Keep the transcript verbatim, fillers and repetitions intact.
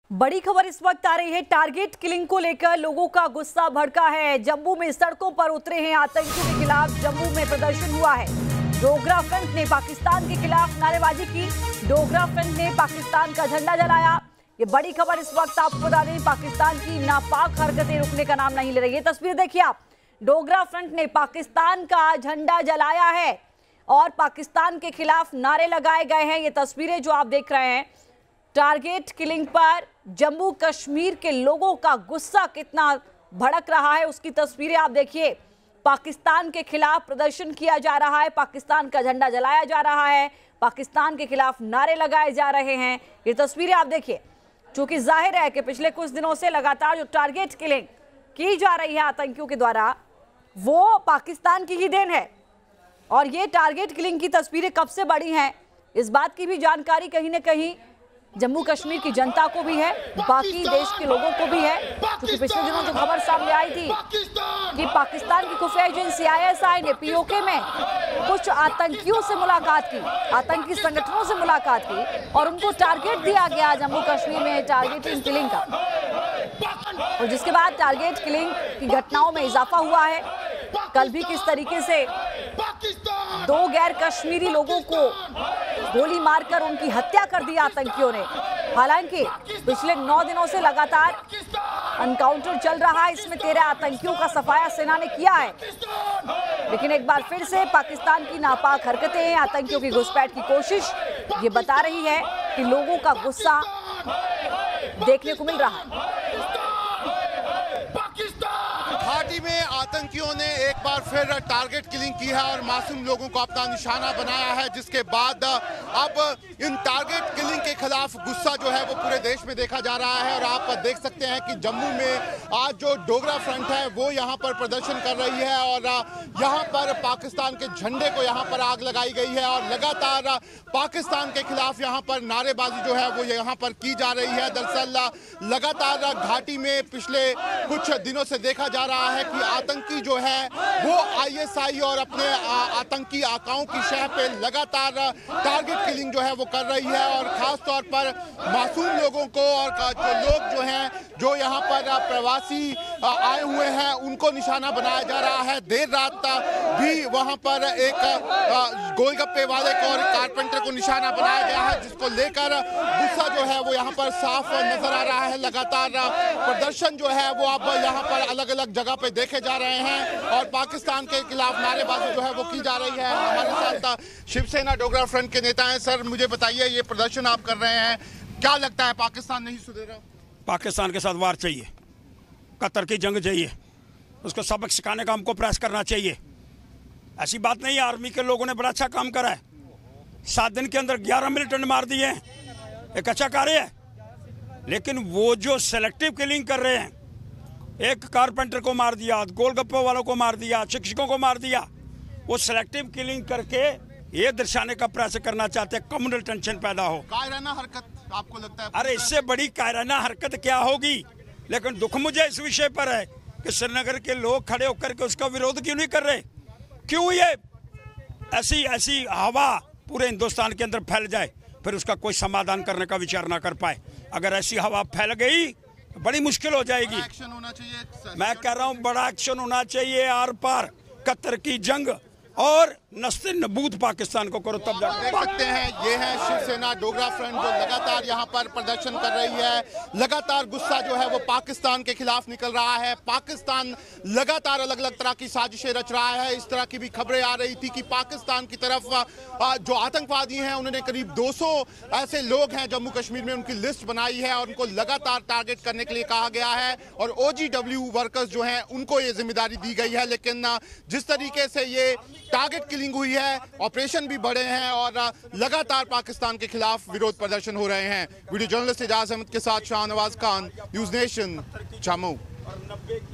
बड़ी खबर इस वक्त आ रही है। टारगेट किलिंग को लेकर लोगों का गुस्सा भड़का है। जम्मू में सड़कों पर उतरे हैं आतंकियों के खिलाफ। जम्मू में प्रदर्शन हुआ है। डोगरा फ्रंट ने पाकिस्तान के खिलाफ नारेबाजी की। डोगरा फ्रंट ने पाकिस्तान का झंडा जलाया। ये बड़ी खबर इस वक्त आपको बता दें, पाकिस्तान की नापाक हरकतें रुकने का नाम नहीं ले रही है। तस्वीर देखिए आप, डोगरा फ्रंट ने पाकिस्तान का झंडा जलाया है और पाकिस्तान के खिलाफ नारे लगाए गए हैं। ये तस्वीरें जो आप देख रहे हैं, टारगेट किलिंग पर जम्मू कश्मीर के लोगों का गुस्सा कितना भड़क रहा है, उसकी तस्वीरें आप देखिए। पाकिस्तान के खिलाफ प्रदर्शन किया जा रहा है, पाकिस्तान का झंडा जलाया जा रहा है, पाकिस्तान के खिलाफ नारे लगाए जा रहे हैं। ये तस्वीरें आप देखिए, चूंकि जाहिर है कि पिछले कुछ दिनों से लगातार जो टारगेट किलिंग की जा रही है आतंकियों के द्वारा, वो पाकिस्तान की ही देन है। और ये टारगेट किलिंग की तस्वीरें कब से बड़ी हैं, इस बात की भी जानकारी कहीं ना कहीं जम्मू कश्मीर की जनता को भी है, बाकी देश के लोगों को भी है। क्योंकि पिछले दिनों जो खबर सामने आई थी कि पाकिस्तान की खुफिया एजेंसी आई एस आई ने पीओके में कुछ आतंकियों से मुलाकात की, आतंकी संगठनों से मुलाकात की और उनको टारगेट दिया गया जम्मू कश्मीर में टारगेटिंग किलिंग का, और जिसके बाद टारगेट किलिंग की घटनाओं में इजाफा हुआ है। कल भी किस तरीके से दो गैर कश्मीरी लोगों को गोली मारकर उनकी हत्या कर दी आतंकियों ने। हालांकि पिछले नौ दिनों से लगातार एनकाउंटर चल रहा है, इसमें तेरह आतंकियों का सफाया सेना ने किया है। लेकिन एक बार फिर से पाकिस्तान की नापाक हरकतें, आतंकियों की घुसपैठ की कोशिश, ये बता रही है कि लोगों का गुस्सा देखने को मिल रहा है। घाटी में आतंकियों ने एक बार फिर टारगेट किलिंग की है और मासूम लोगों को अपना निशाना बनाया है, जिसके बाद अब इन टारगेट किलिंग के खिलाफ गुस्सा जो है वो पूरे देश में देखा जा रहा है। और आप देख सकते हैं कि जम्मू में आज जो डोगरा फ्रंट है वो यहाँ पर प्रदर्शन कर रही है और यहाँ पर पाकिस्तान के झंडे को यहाँ पर आग लगाई गई है और लगातार पाकिस्तान के खिलाफ यहाँ पर नारेबाजी जो है वो यहाँ पर की जा रही है। दरअसल लगातार घाटी में पिछले कुछ दिनों से देखा जा रहा है कि आतंकी जो है वो आई एस आई और अपने आतंकी आकाओं की शह पे लगातार टारगेट किलिंग जो है वो कर रही है और खास तौर पर मासूम लोगों को और जो लोग जो हैं जो यहाँ पर प्रवासी आए हुए हैं उनको निशाना बनाया जा रहा है। देर रात भी वहाँ पर एक गोलगप्पे वाले को और कारपेंटर को निशाना बनाया गया है, जिसको लेकर गुस्सा जो है वो यहाँ पर साफ नजर आ रहा है। लगातार प्रदर्शन जो है वो अब यहाँ पर अलग अलग जगह पे देखे जा रहे हैं और पाकिस्तान के खिलाफ नारेबाजी जो है वो की जा रही है। हमारे साथ शिवसेना डोगरा फ्रंट के नेता हैं। सर मुझे बताइए, ये प्रदर्शन आप कर रहे हैं, क्या लगता है पाकिस्तान नहीं सुधरेगा? पाकिस्तान के साथ वार चाहिए, कतर की जंग चाहिए, उसको सबक सिखाने का हमको प्रयास करना चाहिए। ऐसी बात नहीं है, आर्मी के लोगों ने बड़ा अच्छा काम करा है। सात दिन के अंदर ग्यारह मिलिटेंट मार दिए हैं, एक अच्छा कार्य है। लेकिन वो जो सेलेक्टिव किलिंग कर रहे हैं, एक कारपेंटर को मार दिया, गोलगप्पे वालों को मार दिया, शिक्षकों को मार दिया, वो सेलेक्टिव किलिंग करके ये दर्शाने का प्रयास करना चाहते हैं कम्युनल टेंशन पैदा हो। कायराना हरकत आपको लगता है? अरे इससे बड़ी कायराना हरकत क्या होगी। लेकिन दुख मुझे इस विषय पर है कि श्रीनगर के लोग खड़े होकर के उसका विरोध क्यों नहीं कर रहे। क्यों ये ऐसी ऐसी हवा पूरे हिंदुस्तान के अंदर फैल जाए, फिर उसका कोई समाधान करने का विचार ना कर पाए। अगर ऐसी हवा फैल गई तो बड़ी मुश्किल हो जाएगी। एक्शन होना चाहिए। मैं कह रहा हूँ बड़ा एक्शन होना चाहिए, आर पार कतर की जंग और नस्ते नबूद पाकिस्तान को करो, तब देख सकते हैं ये है शिवसेना डोगरा फ्रंट जो लगातार यहाँ पर प्रदर्शन कर रही है। लगातार गुस्सा जो है वो पाकिस्तान के खिलाफ निकल रहा है। पाकिस्तान लगातार अलग अलग तरह की साजिशें रच रहा है। इस तरह की भी खबरें आ रही थी कि पाकिस्तान की तरफ जो आतंकवादी हैं उन्होंने करीब दो सौ ऐसे लोग हैं जम्मू कश्मीर में, उनकी लिस्ट बनाई है और उनको लगातार टारगेट करने के लिए कहा गया है और ओ जी डब्ल्यू वर्कर्स जो हैं उनको ये जिम्मेदारी दी गई है। लेकिन जिस तरीके से ये टारगेट किलिंग हुई है, ऑपरेशन भी बढ़े हैं और लगातार पाकिस्तान के खिलाफ विरोध प्रदर्शन हो रहे हैं। वीडियो जर्नलिस्ट एजाज अहमद के साथ शाहनवाज खान, न्यूज़ नेशन, जम्मू।